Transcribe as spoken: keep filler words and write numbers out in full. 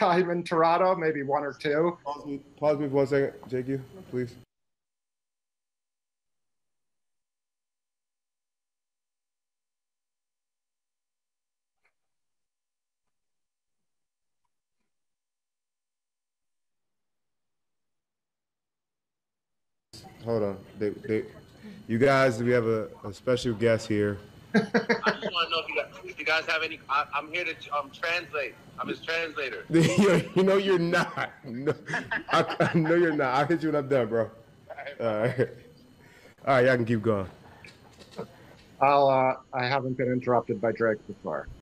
time in Toronto, maybe one or two. Pause me, pause me for one second, J Q, please. Hold on. They, they, you guys, we have a, a special guest here. I just want to know if you, guys, if you guys have any. I, I'm here to um, translate. I'm his translator. You know you're not. No, I, I know you're not. I'll hit you when I'm done, bro. All right. All right, y'all can keep going. I'll. Uh, I haven't been interrupted by Drake before.